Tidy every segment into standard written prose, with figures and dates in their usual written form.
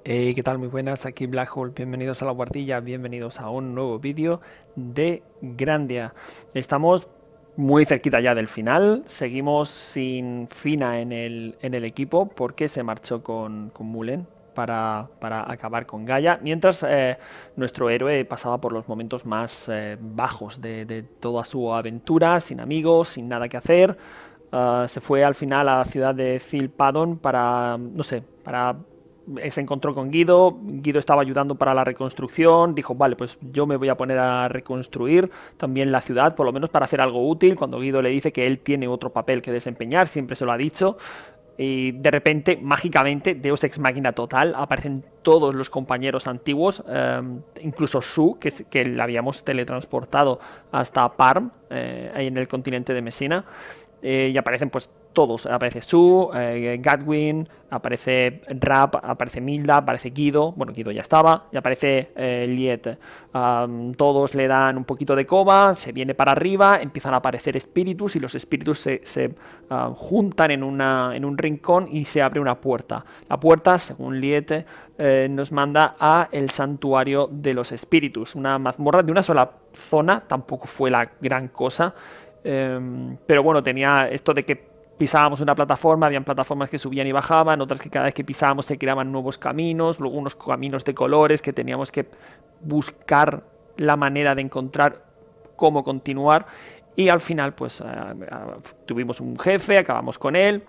Hey, ¿qué tal? Muy buenas, aquí Black Hole, bienvenidos a la guardilla, bienvenidos a un nuevo vídeo de Grandia. Estamos muy cerquita ya del final, seguimos sin Fina en el equipo porque se marchó con Mullen para acabar con Gaia, mientras nuestro héroe pasaba por los momentos más bajos de toda su aventura, sin amigos, sin nada que hacer. Se fue al final a la ciudad de Zilpadon para, no sé, para se encontró con Guido. Guido estaba ayudando para la reconstrucción, dijo, vale, pues yo me voy a poner a reconstruir también la ciudad, por lo menos para hacer algo útil, cuando Guido le dice que él tiene otro papel que desempeñar, siempre se lo ha dicho. Y de repente, mágicamente, Deus Ex Machina total, aparecen todos los compañeros antiguos, incluso Su, que le habíamos teletransportado hasta Parm, ahí en el continente de Messina. Y aparecen pues todos, aparece Su, Gatwin, aparece Rap, aparece Milda, aparece Guido, bueno, Guido ya estaba, y aparece Liet. Todos le dan un poquito de coba, se viene para arriba, empiezan a aparecer espíritus y los espíritus se juntan en un rincón y se abre una puerta. La puerta, según Liet, nos manda a el santuario de los espíritus, una mazmorra de una sola zona, tampoco fue la gran cosa. Pero bueno, tenía esto de que pisábamos una plataforma, habían plataformas que subían y bajaban, otras que cada vez que pisábamos se creaban nuevos caminos, luego unos caminos de colores que teníamos que buscar la manera de encontrar cómo continuar, y al final pues tuvimos un jefe, acabamos con él,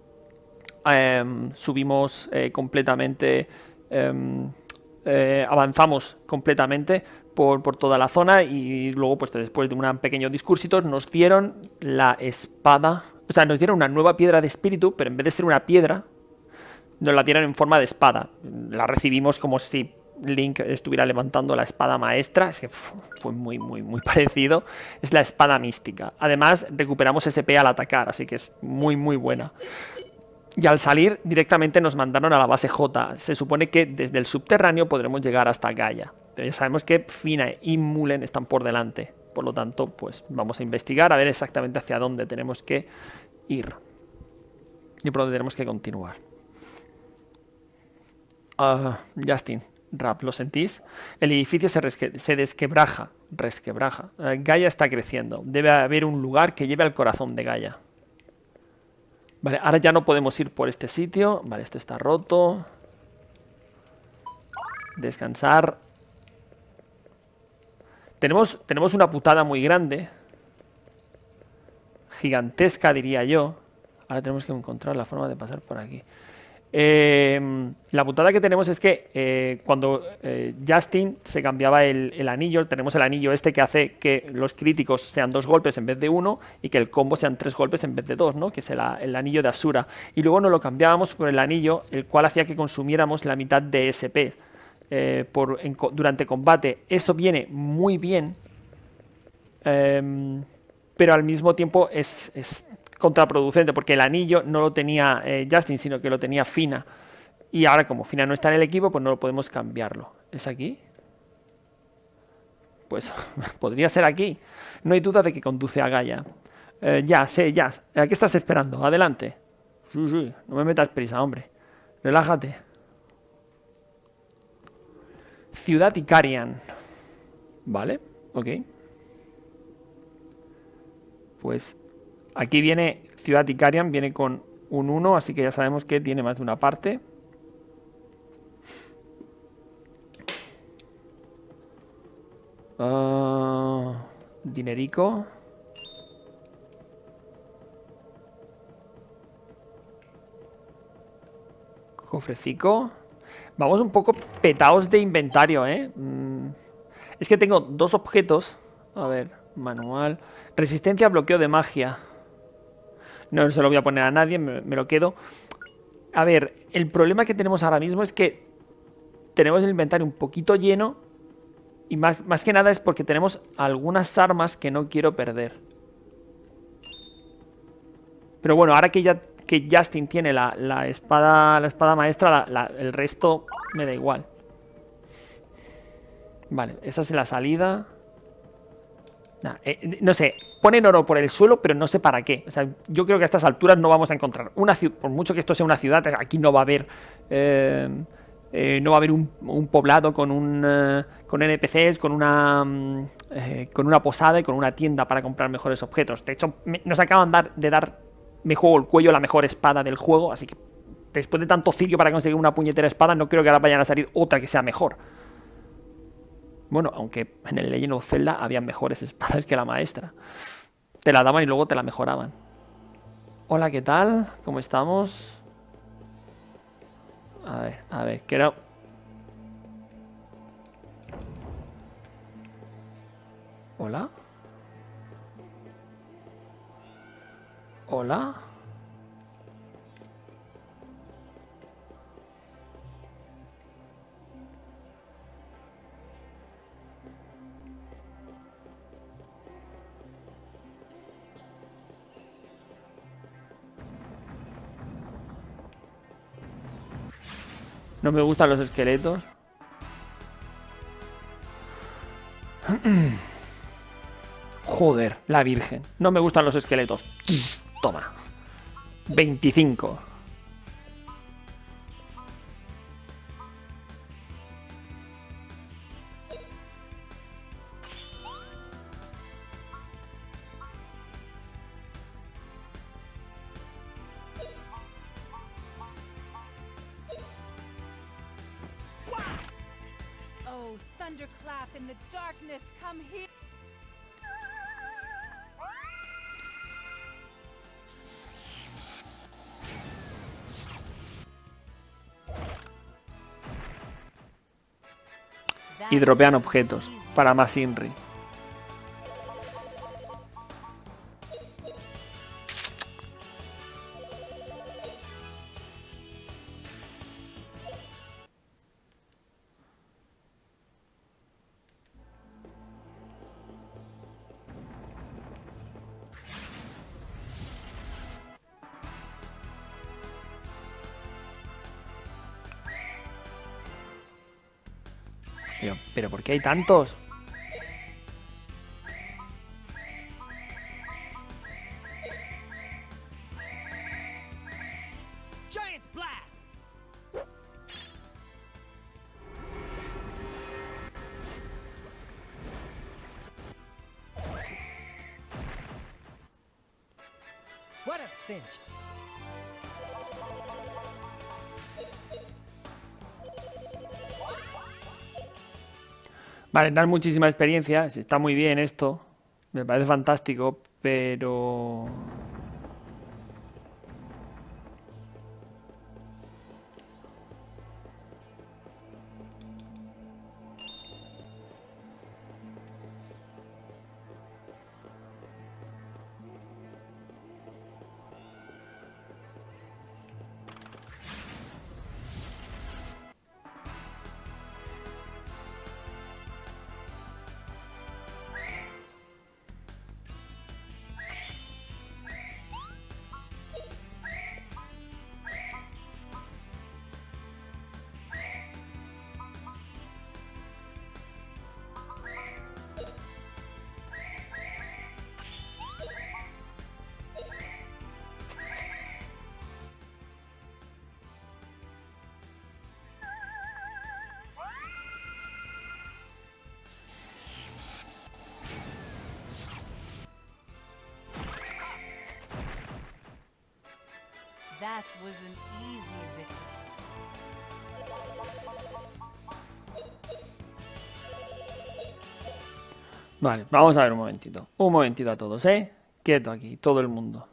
subimos completamente, avanzamos completamente por toda la zona, y luego pues después de un pequeño discursito nos dieron la espada, o sea, nos dieron una nueva piedra de espíritu, pero en vez de ser una piedra nos la dieron en forma de espada. La recibimos como si Link estuviera levantando la espada maestra, es que fue muy parecido. Es la espada mística. Además recuperamos SP al atacar, así que es muy buena. Y al salir directamente nos mandaron a la base J. Se supone que desde el subterráneo podremos llegar hasta Gaia. Pero ya sabemos que Fina y Mullen están por delante. Por lo tanto, pues vamos a investigar a ver exactamente hacia dónde tenemos que ir. Y por dónde tenemos que continuar. Justin, Rap, ¿lo sentís? El edificio se resquebraja. Gaia está creciendo. Debe haber un lugar que lleve al corazón de Gaia. Vale, ahora ya no podemos ir por este sitio. Vale, esto está roto. Descansar. Tenemos una putada muy grande. Gigantesca, diría yo. Ahora tenemos que encontrar la forma de pasar por aquí. La putada que tenemos es que cuando Justin se cambiaba el anillo, tenemos el anillo este que hace que los críticos sean 2 golpes en vez de 1 y que el combo sean 3 golpes en vez de 2, ¿no? Que es el anillo de Asura. Y luego nos lo cambiábamos por el anillo, el cual hacía que consumiéramos la mitad de SP durante combate. Eso viene muy bien, pero al mismo tiempo es contraproducente, porque el anillo no lo tenía Justin, sino que lo tenía Fina. Y ahora, como Fina no está en el equipo, pues no lo podemos cambiarlo. ¿Es aquí? Pues podría ser aquí. No hay duda de que conduce a Gaia. Ya. ¿A qué estás esperando? Adelante. Sí, no me metas prisa, hombre. Relájate. Ciudad Icarian. Vale, ok. Pues aquí viene Ciudad Icarian, viene con un 1, así que ya sabemos que tiene más de una parte. Dinerico. Cofrecico. Vamos un poco petados de inventario, ¿eh? Es que tengo 2 objetos. A ver, manual. Resistencia a bloqueo de magia. No se lo voy a poner a nadie, me lo quedo. A ver, el problema que tenemos ahora mismo es que tenemos el inventario un poquito lleno. Y más que nada es porque tenemos algunas armas que no quiero perder. Pero bueno, ahora que Justin tiene la espada maestra, el resto me da igual. Vale, esa es la salida. Nah, no sé, ponen oro por el suelo, pero no sé para qué. O sea, yo creo que a estas alturas no vamos a encontrar una ciudad. Por mucho que esto sea una ciudad, aquí no va a haber No va a haber un poblado con con NPCs, con una posada y con una tienda para comprar mejores objetos. De hecho, nos acaban de dar, me juego el cuello, la mejor espada del juego, así que después de tanto cirio para conseguir una puñetera espada, no creo que ahora vayan a salir otra que sea mejor. Bueno, aunque en el Legend of Zelda había mejores espadas que la maestra. Te la daban y luego te la mejoraban. Hola, ¿qué tal? ¿Cómo estamos? A ver, ¿qué era? ¿Hola? ¿Hola? No me gustan los esqueletos. Joder, la virgen. No me gustan los esqueletos. Toma. 25. Oh, thunderclap in the darkness, come here. Y dropean objetos para más Inri. Pero ¿por qué hay tantos? Giant blast! What a cinch! Vale, dan muchísima experiencia. Está muy bien esto. Me parece fantástico, pero... That was an easy victory. Vale, vamos a ver un momentito. Un momentito a todos, ¿eh? Quieto aquí, todo el mundo.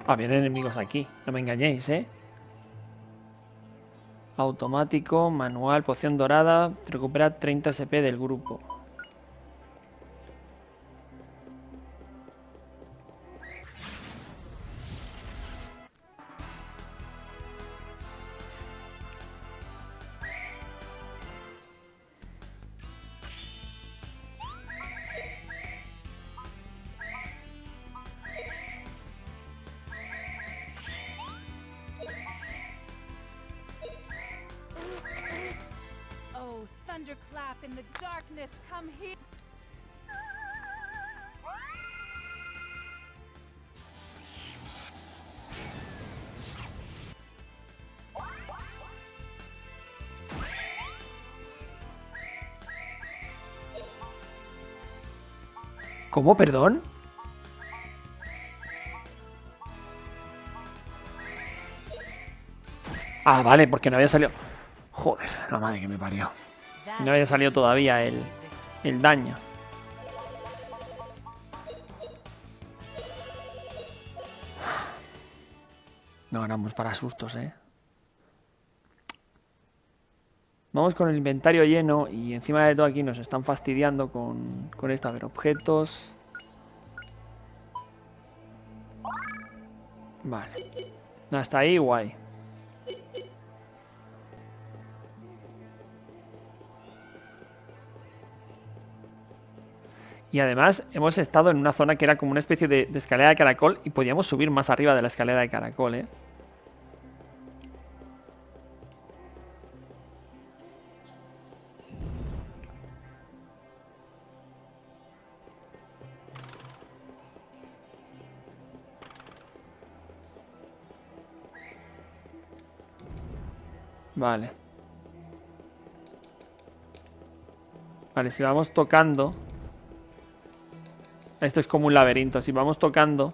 Ah, vienen enemigos aquí. No me engañéis, ¿eh? Automático, manual, poción dorada. Recupera 30 SP del grupo. Oh, thunderclap in the darkness, come here. ¿Cómo? ¿Perdón? Ah, vale, porque no había salido... Joder, la madre que me parió. No había salido todavía el daño. No ganamos para sustos, ¿eh? Vamos con el inventario lleno y encima de todo aquí nos están fastidiando con esto. A ver, objetos. Vale. Hasta ahí, guay. Y además hemos estado en una zona que era como una especie de escalera de caracol y podíamos subir más arriba de la escalera de caracol, ¿eh? Vale. Vale, si vamos tocando... Esto es como un laberinto. Si vamos tocando...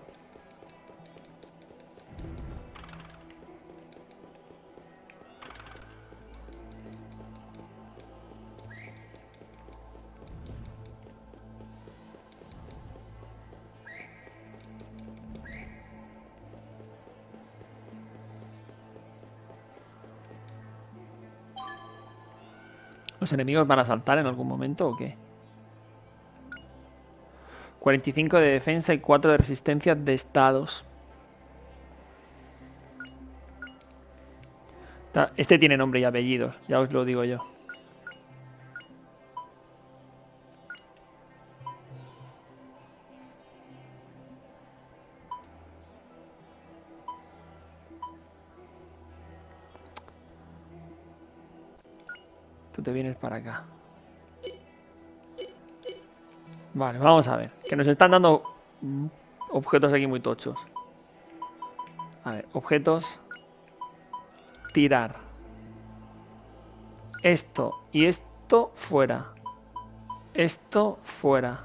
¿Los enemigos van a saltar en algún momento o qué? 45 de defensa y 4 de resistencia de estados. Este tiene nombre y apellidos, ya os lo digo yo. Tú te vienes para acá. Vale, vamos a ver. Que nos están dando objetos aquí muy tochos. A ver, objetos. Tirar. Esto y esto fuera. Esto fuera.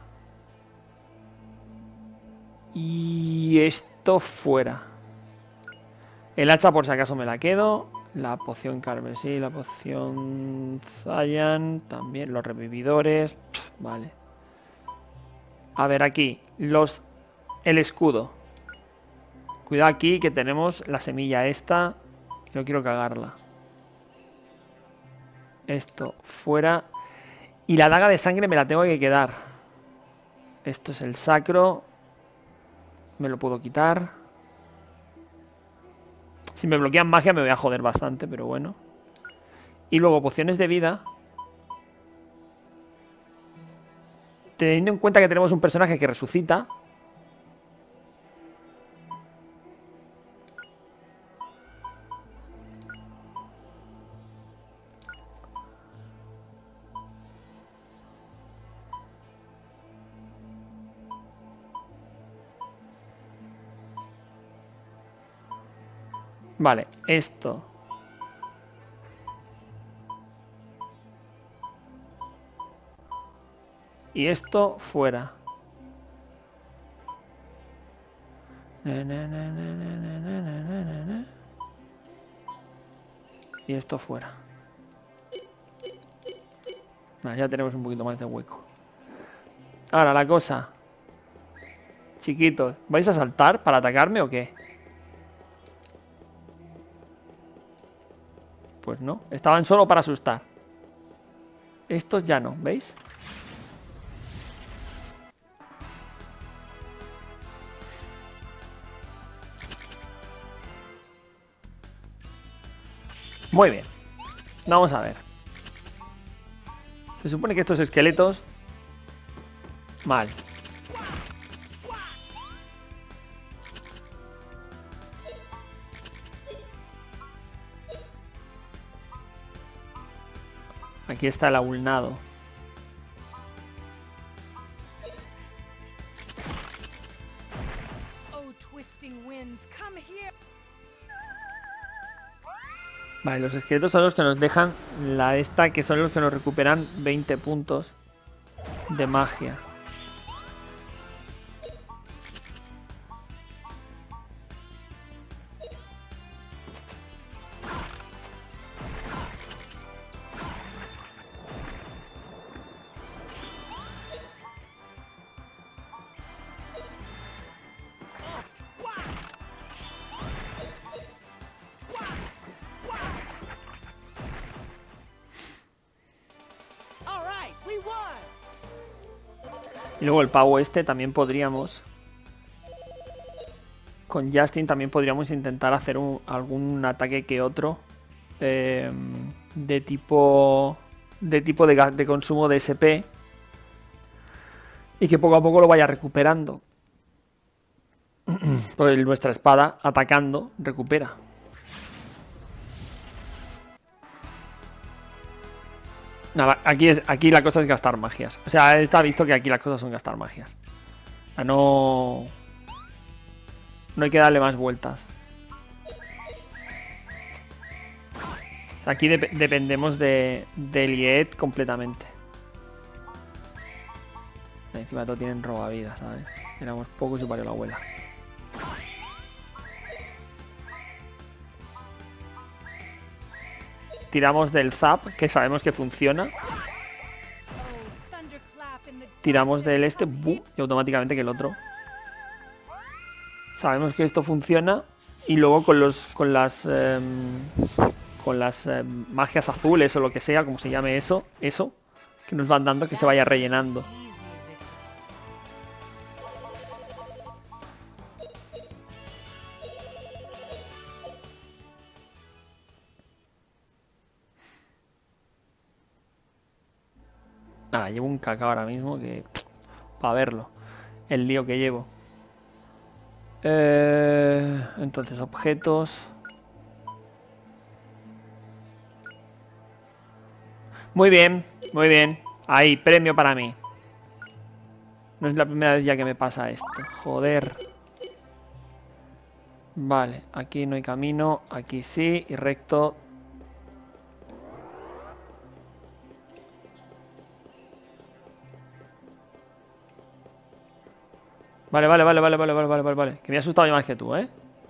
Y esto fuera. El hacha por si acaso me la quedo. La poción carmesí, la poción Zayan. También los revividores. Vale. A ver aquí. El escudo. Cuidado aquí que tenemos la semilla esta. No quiero cagarla. Esto fuera. Y la daga de sangre me la tengo que quedar. Esto es el sacro. Me lo puedo quitar. Si me bloquean magia me voy a joder bastante, pero bueno. Y luego pociones de vida. Teniendo en cuenta que tenemos un personaje que resucita. Vale, esto. Y esto fuera. Y esto fuera. Vale, ya tenemos un poquito más de hueco. Ahora la cosa. Chiquitos, ¿vais a saltar para atacarme o qué? estos, ¿no? Estaban solo para asustar. Estos ya no, ¿veis? Muy bien. Vamos a ver. Se supone que estos esqueletos... Mal. Aquí está el aulnado. Oh, twisting winds, come here. Vale, los esqueletos son los que nos dejan la esta, que son los que nos recuperan 20 puntos de magia. Y luego el pavo este también podríamos... Con Justin también podríamos intentar hacer algún ataque que otro. De tipo de consumo de SP. Y que poco a poco lo vaya recuperando. Porque nuestra espada, atacando, recupera. Nada, aquí la cosa es gastar magias. O sea, está visto que aquí las cosas son gastar magias. O sea, no hay que darle más vueltas. O sea, aquí dependemos de Liet completamente. Encima todo tienen robavidas, ¿sabes? Éramos pocos y parió la abuela. Tiramos del zap, que sabemos que funciona. Tiramos del este, y automáticamente que el otro. Sabemos que esto funciona. Y luego con las magias azules o lo que sea, como se llame eso, que nos van dando, que se vaya rellenando. Nada, llevo un cacao ahora mismo que... para verlo. El lío que llevo. Entonces, objetos. Muy bien, muy bien. Ahí, premio para mí. No es la primera vez ya que me pasa esto. Joder. Vale, aquí no hay camino. Aquí sí, y recto. Vale. Que me he asustado yo más que tú, ¿eh?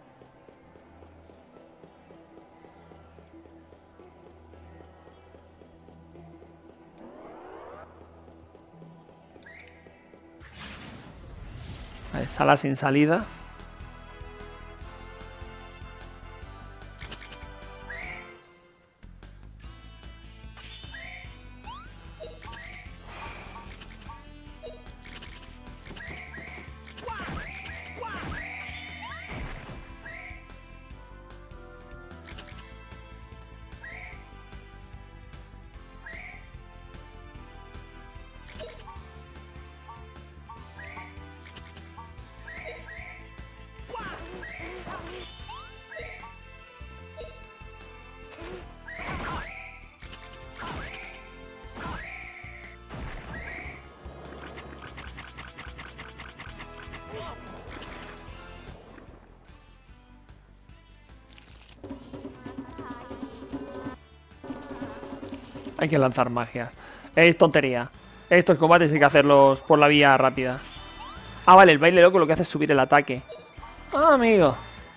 Vale, sala sin salida. Hay que lanzar magia. Es tontería. Estos combates hay que hacerlos por la vía rápida. Ah, vale, el baile loco lo que hace es subir el ataque. Ah, amigo.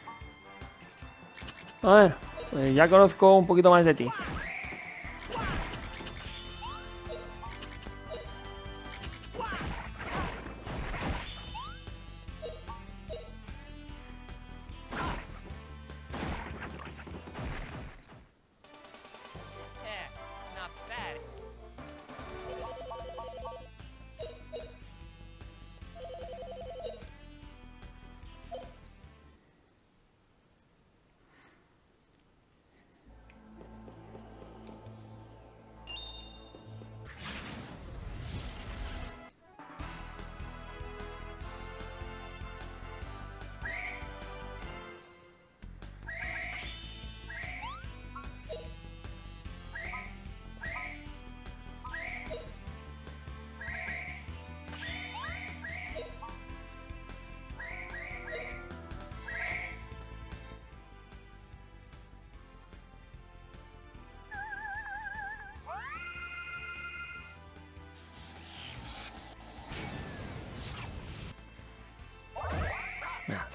A ver, pues ya conozco un poquito más de ti.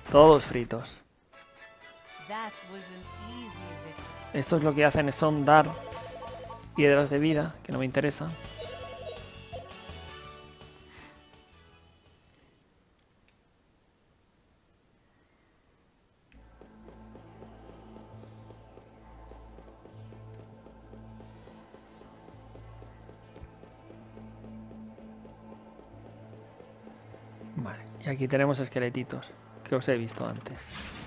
Todos fritos. That was an easy victory. Estos lo que hacen son dar piedras de vida, que no me interesa. Vale, y aquí tenemos esqueletitos, que os he visto antes.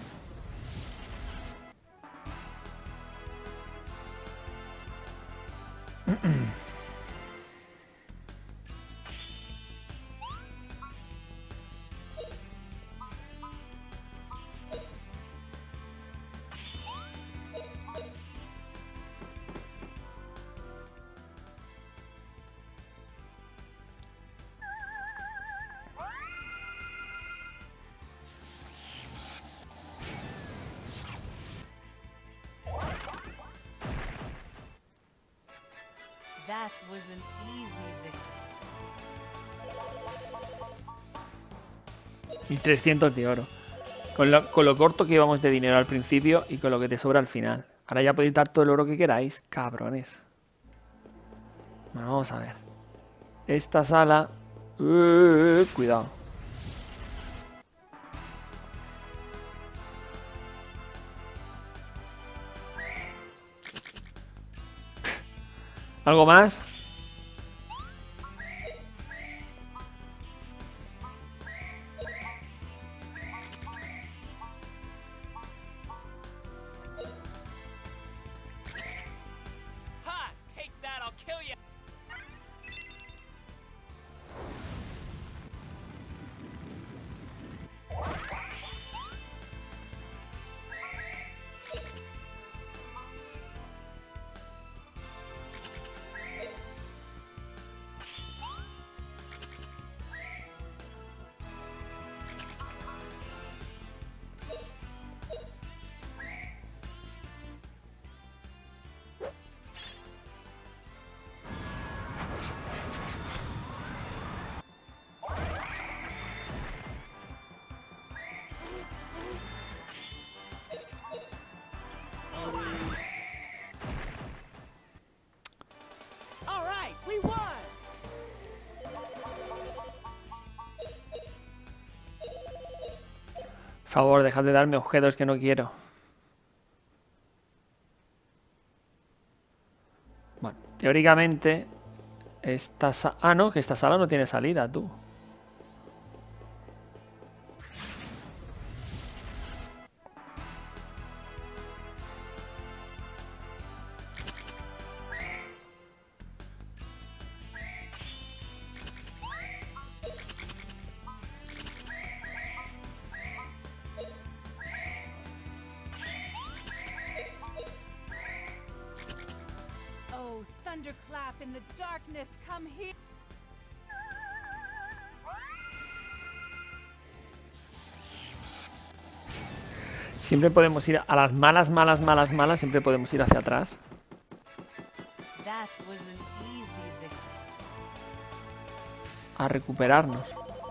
That was an easy victory. Y 300 de oro. Con lo corto que íbamos de dinero al principio y con lo que te sobra al final. Ahora ya podéis dar todo el oro que queráis, cabrones. Bueno, vamos a ver. Esta sala... cuidado. ¿Algo más? Ha! Take that, I'll kill you. All right, we won. Por favor, dejad de darme objetos que no quiero. Bueno, teóricamente... Ah, no, que esta sala no tiene salida, tú. Oh, thunderclap in the darkness, come here. Siempre podemos ir a las malas, siempre podemos ir hacia atrás. That was an easy victory. A recuperarnos.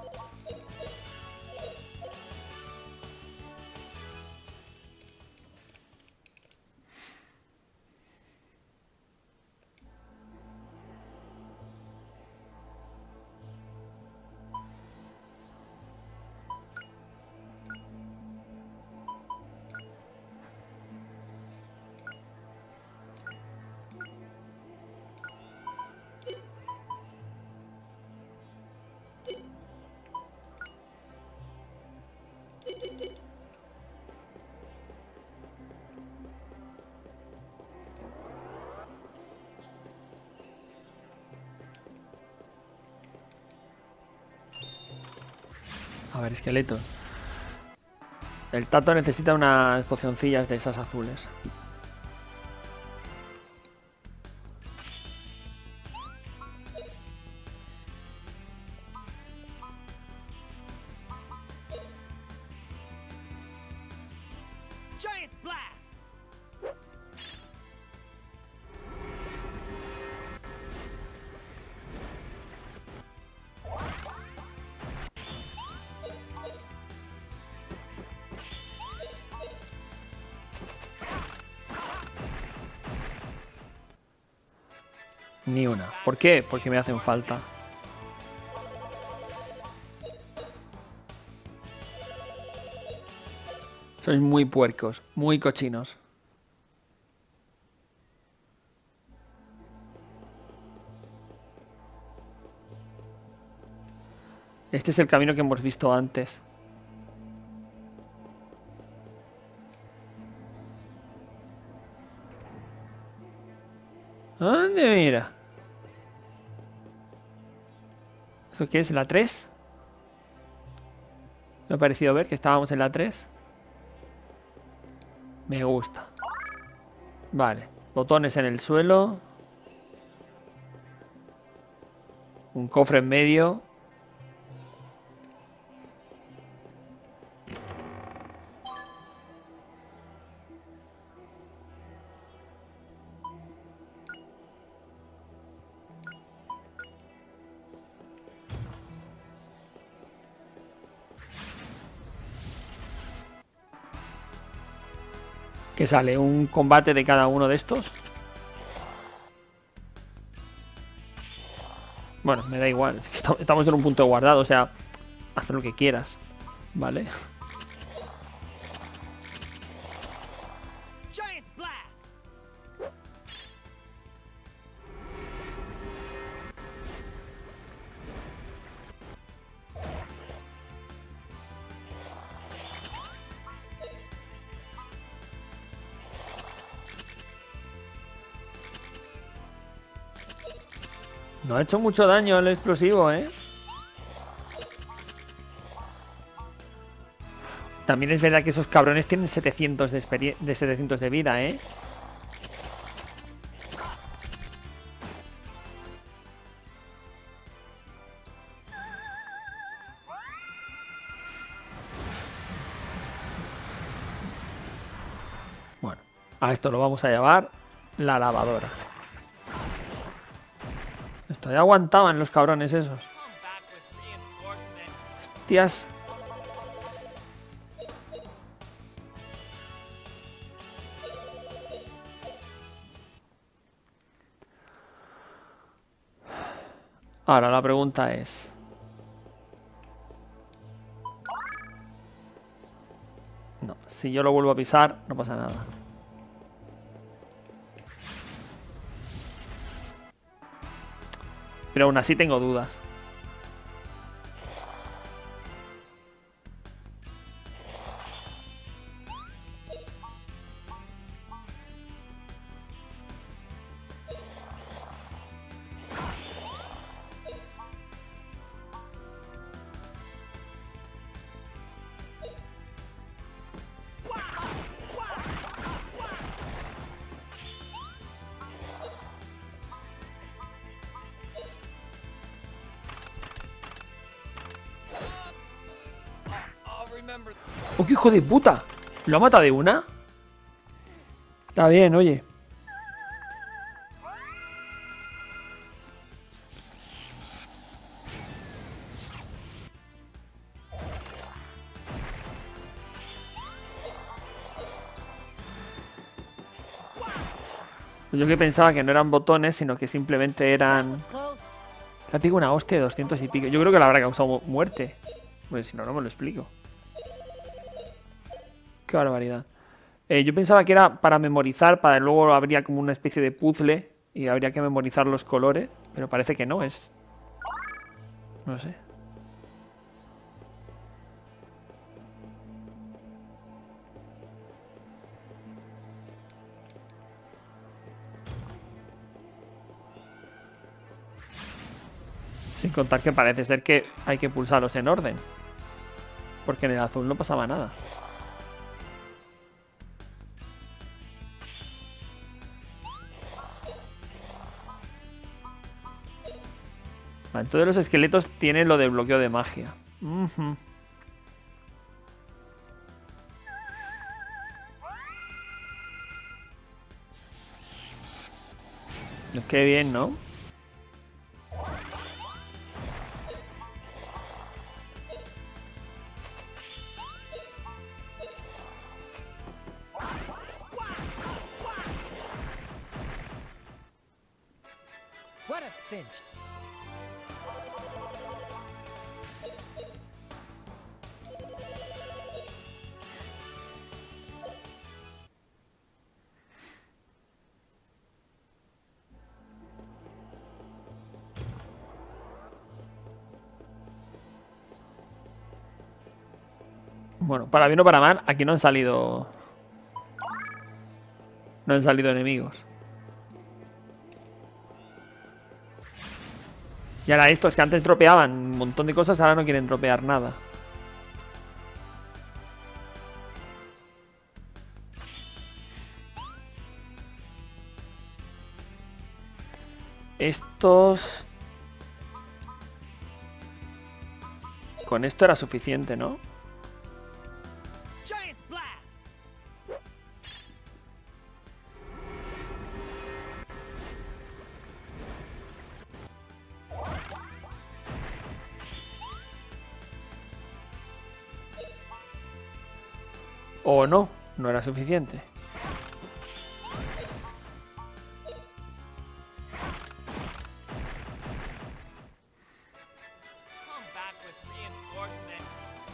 A ver, esqueleto. El Tato necesita unas pocioncillas de esas azules. Giant blast! Ni una. ¿Por qué? Porque me hacen falta. Sois muy puercos, muy cochinos. Este es el camino que hemos visto antes. ¿Dónde mira? ¿Eso qué es? ¿La 3? Me ha parecido ver que estábamos en la 3. Me gusta. Vale. Botones en el suelo. Un cofre en medio. ¿Qué sale? ¿Un combate de cada uno de estos? Bueno, me da igual. Es que estamos en un punto guardado, o sea, haz lo que quieras. ¿Vale? Giant blast! No ha hecho mucho daño el explosivo, ¿eh? También es verdad que esos cabrones tienen 700 de 700 de vida, ¿eh? Bueno, a esto lo vamos a llamar la lavadora. Esto ya aguantaban los cabrones esos. Come back with reinforcements. Hostias. Ahora la pregunta es... No, si yo lo vuelvo a pisar, no pasa nada. Pero aún así tengo dudas. I'll remember. ¡Oh, qué hijo de puta! ¿Lo ha matado de una? Está bien, oye. Yo que pensaba que no eran botones, sino que simplemente eran... Close. Le pego una hostia de 200 y pico. Yo creo que le habrá causado muerte. Pues si no, no me lo explico. Qué barbaridad. Yo pensaba que era para memorizar, para luego habría como una especie de puzzle y habría que memorizar los colores, pero parece que no, es... No sé. Sin contar que parece ser que hay que pulsarlos en orden. Porque en el azul no pasaba nada. Vale, todos los esqueletos tienen lo de bloqueo de magia. Ujú. Qué bien, ¿no? What a cinch. Bueno, para bien o para mal, aquí no han salido... No han salido enemigos. Y ahora estos que antes dropeaban un montón de cosas, ahora no quieren dropear nada. Estos... Con esto era suficiente, ¿no? Giant blast. O no, no era suficiente. Come back with reinforcement.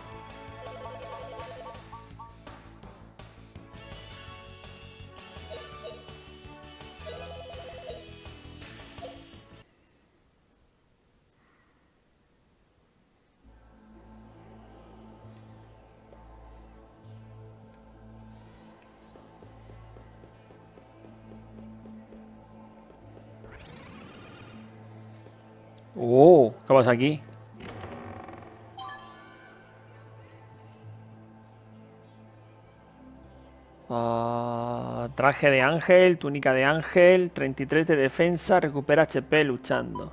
¿Qué pasa aquí? Traje de ángel, túnica de ángel, 33 de defensa, recupera HP luchando.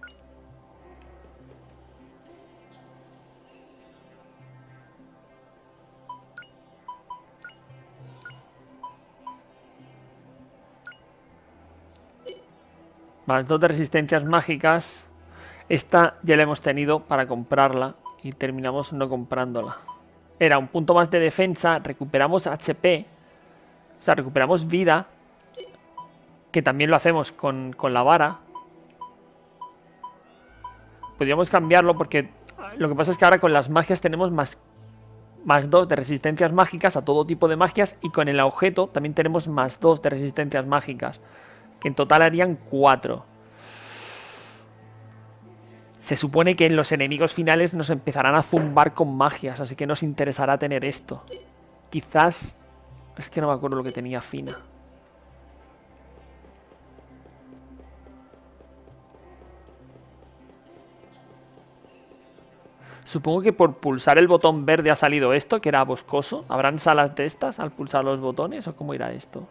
Más 2 de resistencias mágicas. Esta ya la hemos tenido para comprarla y terminamos no comprándola. Era un punto más de defensa, recuperamos HP, o sea, recuperamos vida, que también lo hacemos con la vara. Podríamos cambiarlo porque lo que pasa es que ahora con las magias tenemos más 2 de resistencias mágicas a todo tipo de magias y con el objeto también tenemos más 2 de resistencias mágicas, que en total harían 4. Se supone que en los enemigos finales nos empezarán a zumbar con magias, así que nos interesará tener esto. Quizás... Es que no me acuerdo lo que tenía Fina. Supongo que por pulsar el botón verde ha salido esto, que era boscoso. ¿Habrán salas de estas al pulsar los botones o cómo irá esto?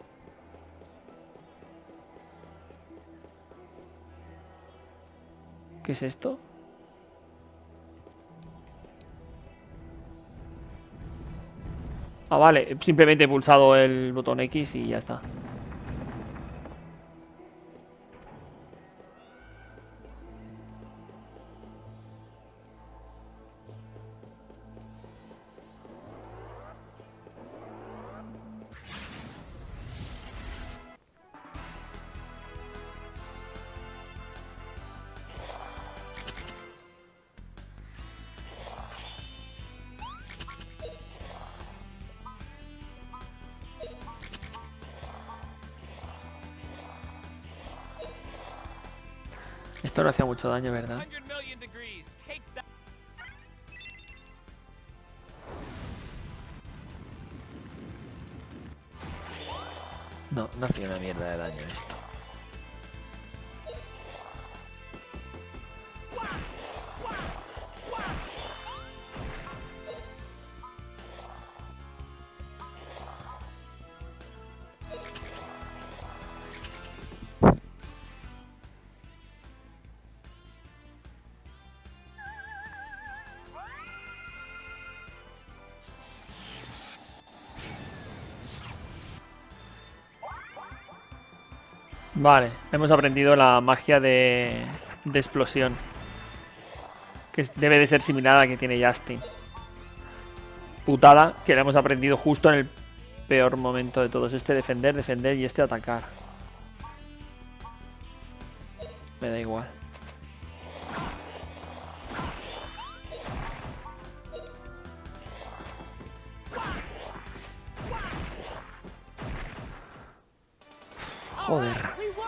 ¿Qué es esto? Ah, vale. Simplemente he pulsado el botón X y ya está. Esto no hacía mucho daño, ¿verdad? 100 million degrees. Take that. No, no hacía una mierda de daño esto. Vale, hemos aprendido la magia de explosión, que debe de ser similar a la que tiene Justin. Putada, que la hemos aprendido justo en el peor momento de todos. Este defender, defender y este atacar. Me da igual. Joder. We won.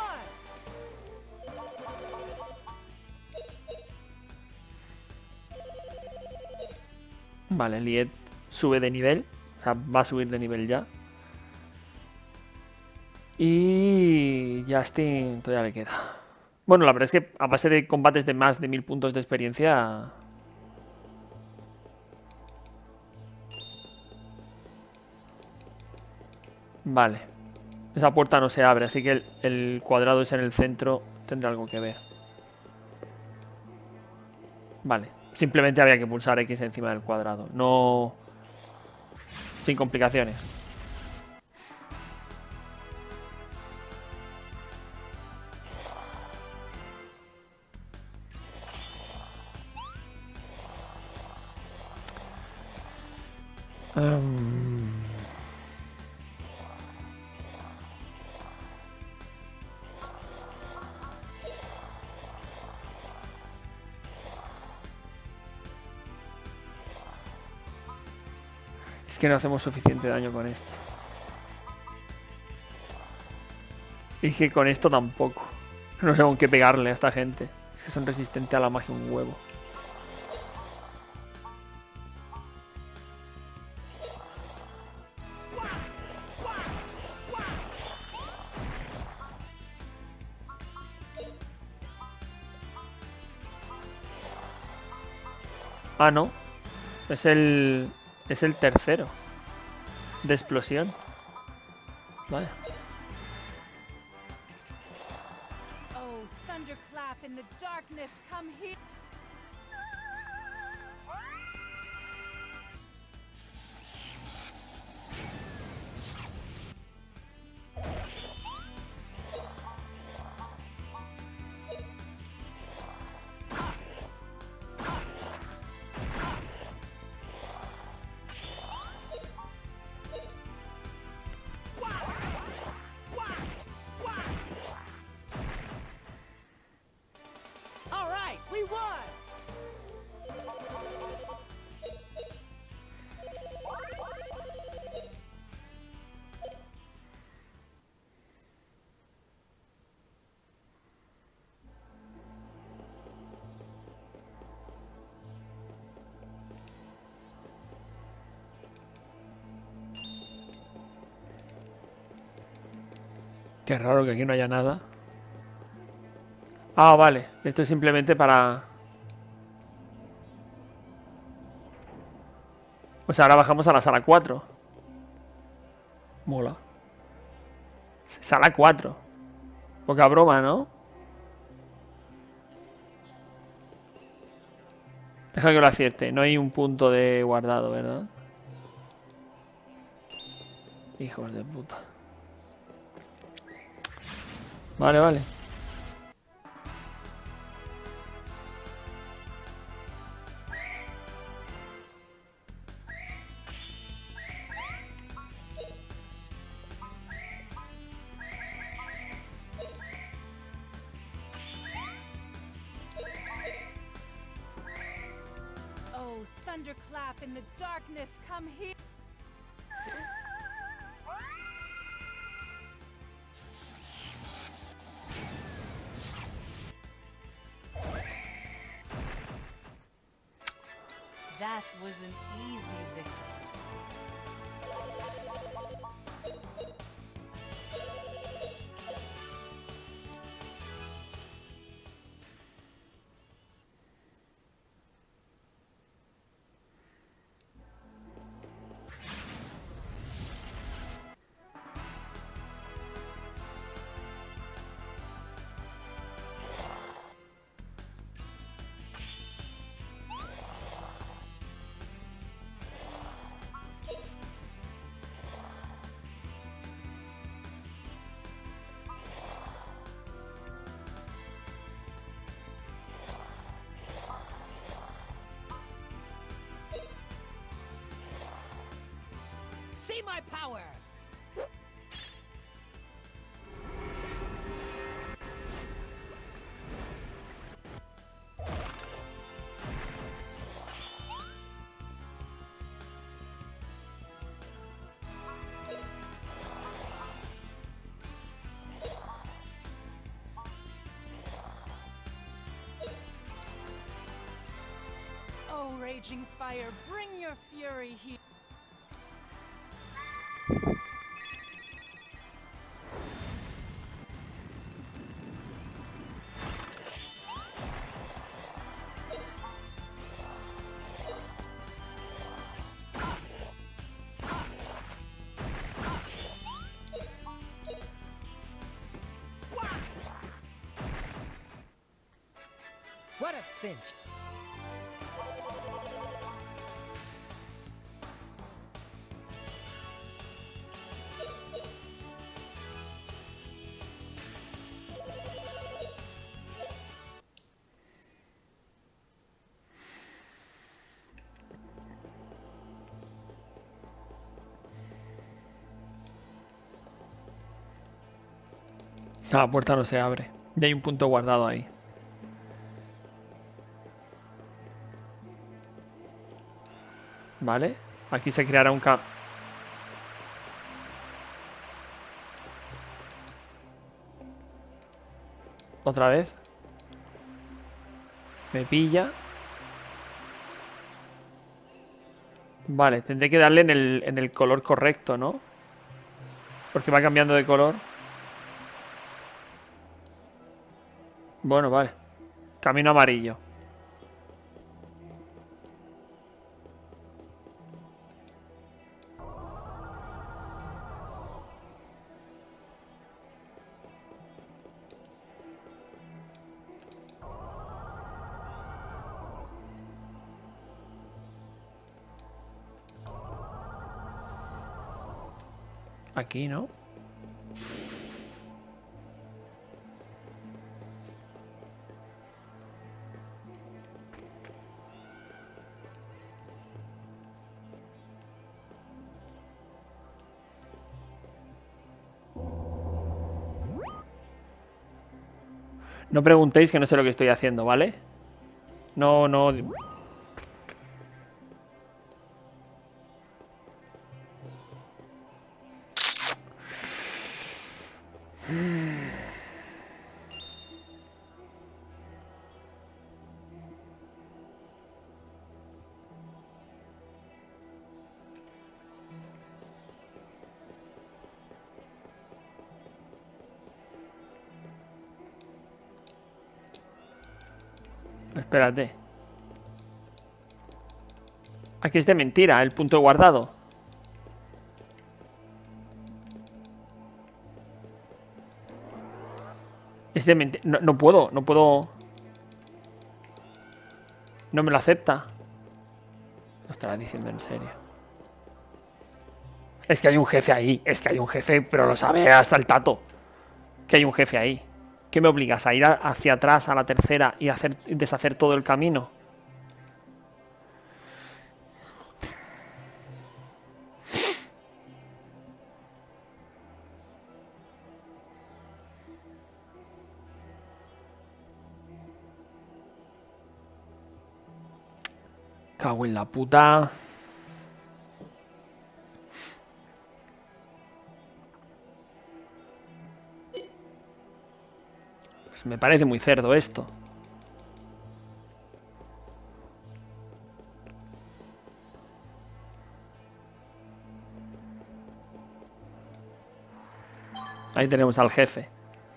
Vale, Liet sube de nivel. O sea, va a subir de nivel ya. Y Justin todavía le queda. Bueno, la verdad es que a base de combates de más de 1000 puntos de experiencia... Vale. Esa puerta no se abre, así que el cuadrado ese en el centro tendrá algo que ver. Vale. Simplemente había que pulsar X encima del cuadrado. No... Sin complicaciones. Es que no hacemos suficiente daño con esto. Y que con esto tampoco. No sé con qué pegarle a esta gente. Es que son resistentes a la magia un huevo. Ah, no. Es el tercero. De explosión. Vale. Oh, thunderclap in the darkness, come here. All right, we won. Qué raro que aquí no haya nada. Ah, vale. Esto es simplemente para... O sea, ahora bajamos a la sala 4. Mola. Sala 4. Poca broma, ¿no? Deja que lo acierte. No hay un punto de guardado, ¿verdad? Hijos de puta. Vale, vale. Oh, thunderclap in the darkness, come here. That was an easy victory. See my power. raging fire, bring your fury here. What a cinch. La puerta no se abre. Y hay un punto guardado ahí. Vale. Aquí se creará un Otra vez. Me pilla. Vale, tendré que darle en el color correcto, ¿no? Porque va cambiando de color. Bueno, vale. Camino amarillo. Aquí, ¿no? No preguntéis que no sé lo que estoy haciendo, ¿vale? No, no... Espérate. Aquí es de mentira, el punto guardado. Es de mentira. No, no puedo, no puedo. No me lo acepta. Lo estarás diciendo en serio. Es que hay un jefe ahí. Es que hay un jefe, pero lo sabe hasta el tato. Que hay un jefe ahí. ¿Qué me obligas? ¿A ir hacia atrás a la tercera y deshacer todo el camino? Cago en la puta. Pues me parece muy cerdo esto. Ahí tenemos al jefe.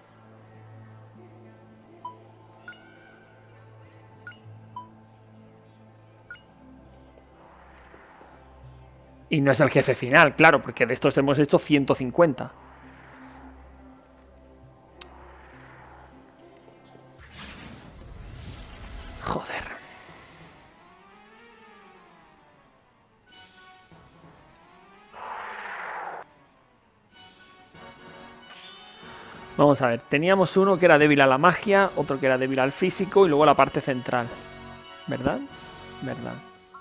Y no es el jefe final, claro, porque de estos hemos hecho 150. Joder. Vamos a ver, teníamos uno que era débil a la magia, otro que era débil al físico y luego la parte central. ¿Verdad? ¿Verdad?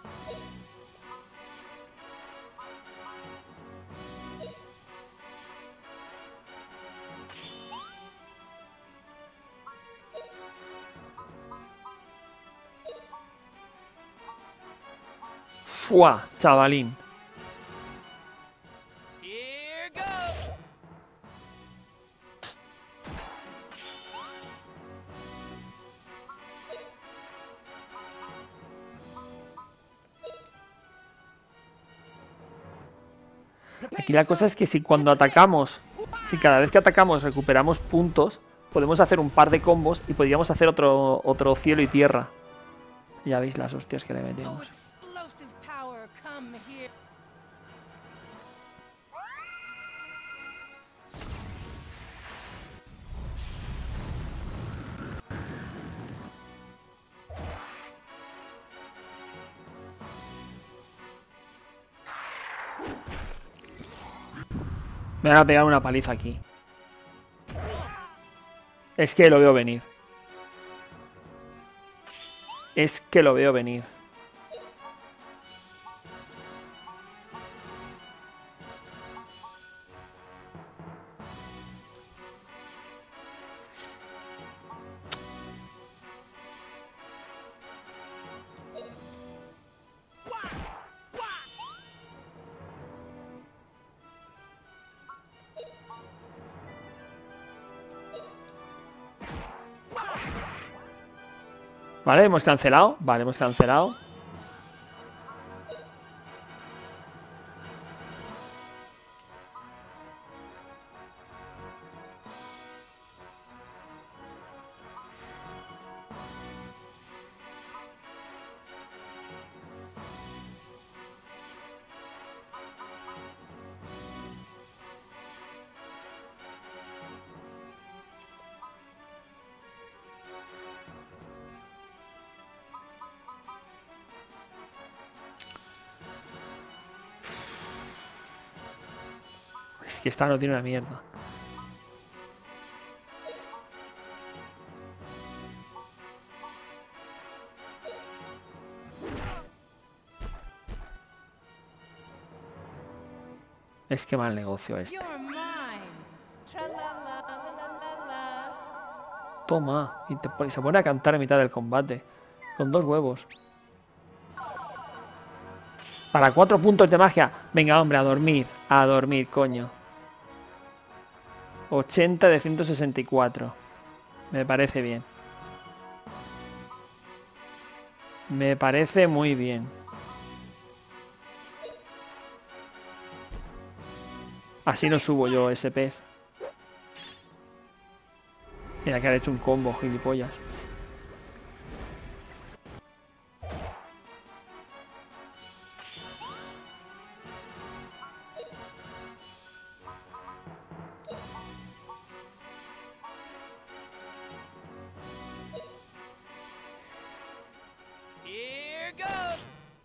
¡Fua, chavalín! Here goes. Aquí la cosa es que si cuando atacamos, si cada vez que atacamos recuperamos puntos, podemos hacer un par de combos y podríamos hacer otro cielo y tierra. Ya veis las hostias que le Oh, metimos. explosive power, come here. Me van a pegar una paliza aquí. Es que lo veo venir. Es que lo veo venir. Vale, hemos cancelado. Vale, hemos cancelado. Es que esta no tiene una mierda. Es que mal negocio este. You're mine. Tra-la-la-la-la-la-la. Toma. Y se pone a cantar en mitad del combate. Con 2 huevos. Para 4 puntos de magia. Venga, hombre, a dormir. A dormir, coño. 80 de 164. Me parece bien. Me parece muy bien. Así no subo yo SPs. Tiene que haber hecho un combo, gilipollas. Here goes.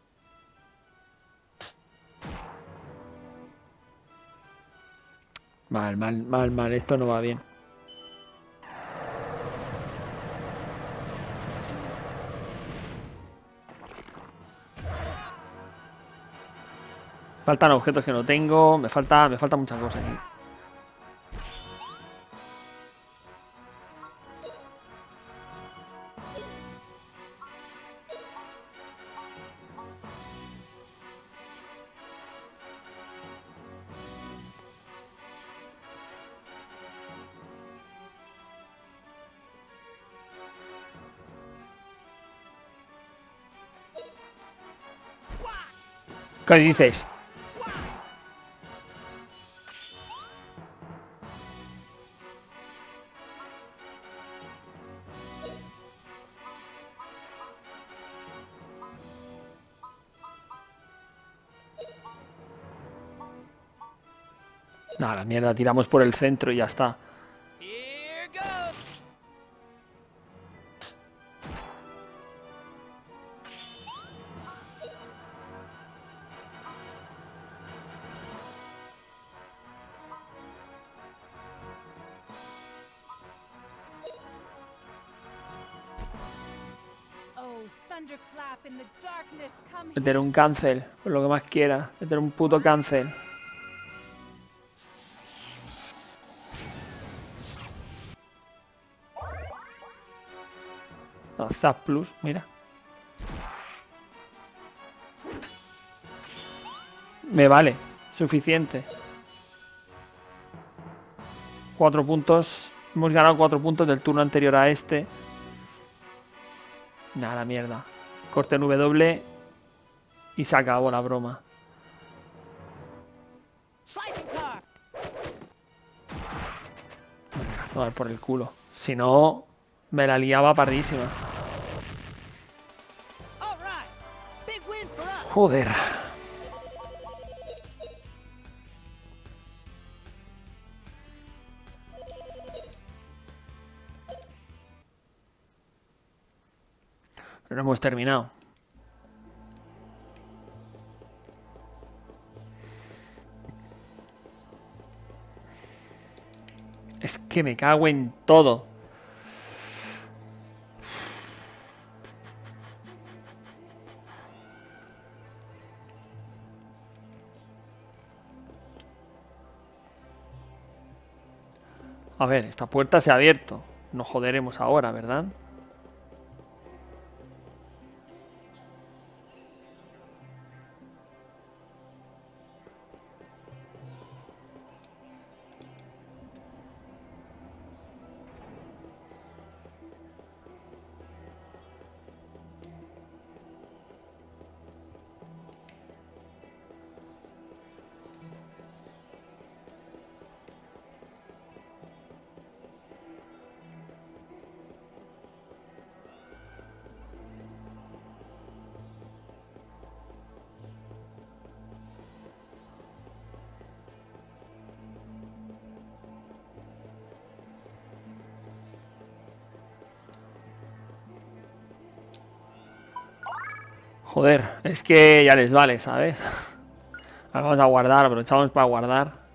Mal, mal, mal, mal. Esto no va bien. Faltan objetos que no tengo. Me falta muchas cosas aquí. ¿Qué dices? Nada, la mierda, tiramos por el centro y ya está. Here goes. Oh, thunderclap in the darkness, come here. Meter un cancel, por lo que más quiera. Meter un puto cancel. No, Zap Plus, mira. Me vale, suficiente. 4 puntos. Hemos ganado 4 puntos del turno anterior a este. Nada, la mierda. Corte en W y se acabó la broma. A ver, por el culo. Si no, me la liaba pardísima. All right. Big win for us. Joder. Pero no hemos terminado. Es que me cago en todo. A ver, esta puerta se ha abierto. Nos joderemos ahora, ¿verdad? Joder, es que ya les vale, ¿sabes? Vamos a guardar, aprovechamos para guardar.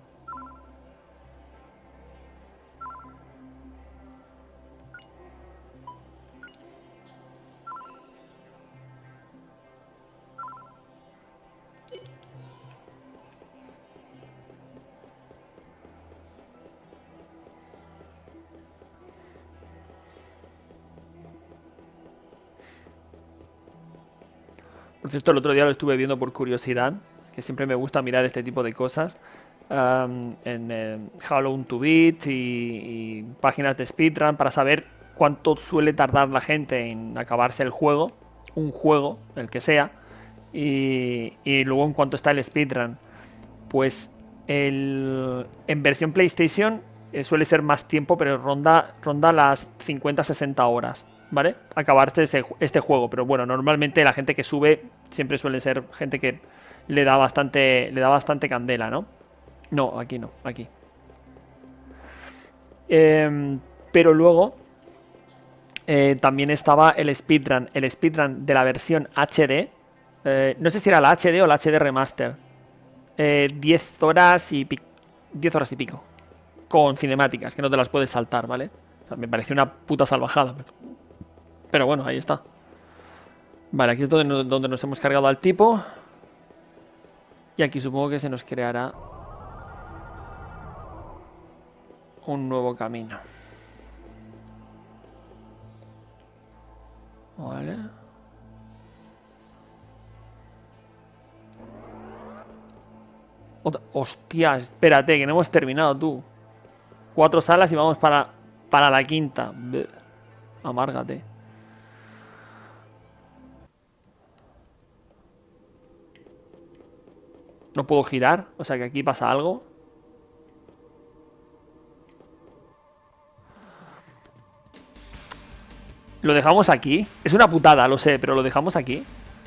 Por cierto, el otro día lo estuve viendo por curiosidad, que siempre me gusta mirar este tipo de cosas, en How to Beat y páginas de speedrun para saber cuánto suele tardar la gente en acabarse el juego, un juego, el que sea, y luego en cuánto está el speedrun. Pues en versión PlayStation suele ser más tiempo, pero ronda las 50-60 horas. ¿Vale? Acabarse este juego. Pero bueno, normalmente la gente que sube siempre suele ser gente que le da bastante candela, ¿no? No, aquí no, aquí. Pero luego también estaba el speedrun de la versión HD. No sé si era la HD o la HD Remaster. 10 horas y pico. Con cinemáticas, que no te las puedes saltar, ¿vale? O sea, me pareció una puta salvajada, pero bueno, ahí está. Vale, aquí es donde nos hemos cargado al tipo. Y aquí supongo que se nos creará un nuevo camino. Vale. Hostia, espérate, que no hemos terminado, tú. 4 salas y vamos para la quinta. Bleh. Amárgate. No puedo girar, o sea que aquí pasa algo. Lo dejamos aquí. Es una putada, lo sé, pero lo dejamos aquí.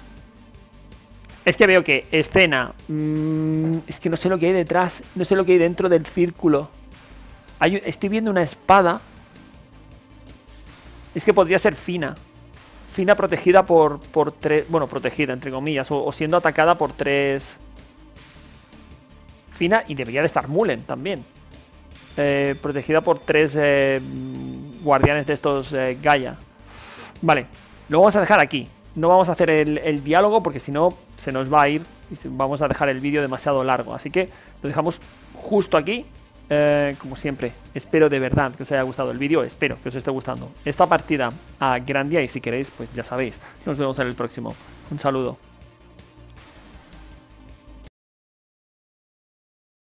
Es que veo que escena... es que no sé lo que hay detrás. No sé lo que hay dentro del círculo. Estoy viendo una espada. Es que podría ser Fina. Fina protegida por 3... Bueno, protegida, entre comillas. O siendo atacada por 3... Fina, y debería de estar Mullen también. Protegida por 3 guardianes de estos Gaia. Vale, lo vamos a dejar aquí. No vamos a hacer el diálogo porque si no se nos va a ir y vamos a dejar el vídeo demasiado largo. Así que lo dejamos justo aquí. Como siempre, espero de verdad que os haya gustado el vídeo. Espero que os esté gustando esta partida a Grandia. Y si queréis, pues ya sabéis. Nos vemos en el próximo. Un saludo.